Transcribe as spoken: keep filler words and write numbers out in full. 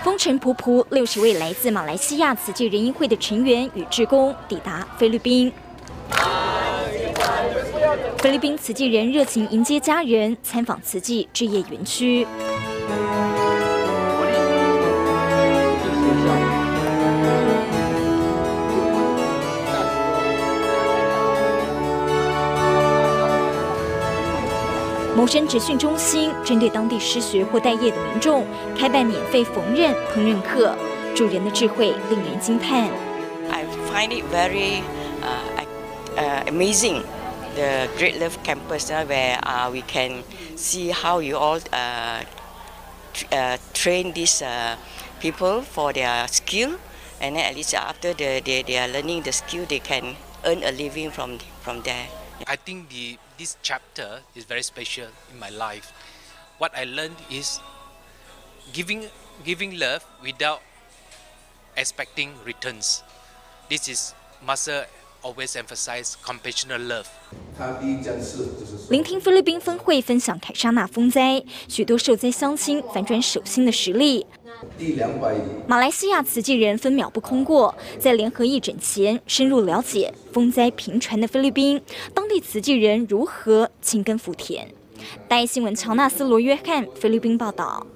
风尘仆仆，六十位来自马来西亚慈济人医会的成员与志工抵达菲律宾。菲律宾慈济人热情迎接家人，参访慈济志业园区。 谋生职训中心针对当地失学或待业的民众，开办免费缝纫、烹饪课，助人的智慧令人惊叹。 I find it very uh, uh, amazing, the Great Love Campus uh, where uh, we can see how you all uh, uh, train these uh, people for their skill, and then at least after the, they, they are learning the skill, they can earn a living from from there. I think the this chapter is very special in my life. What I learned is giving giving love without expecting returns. This is Master always emphasize compassionate love. 聆听菲律宾分会分享凯莎娜风灾，许多受灾乡亲反转手心的实例。马来西亚慈济人分秒不空过，在联合义诊前深入了解风灾频传的菲律宾，当地慈济人如何青耕福田。大爱新闻乔纳斯罗约翰菲律宾报道。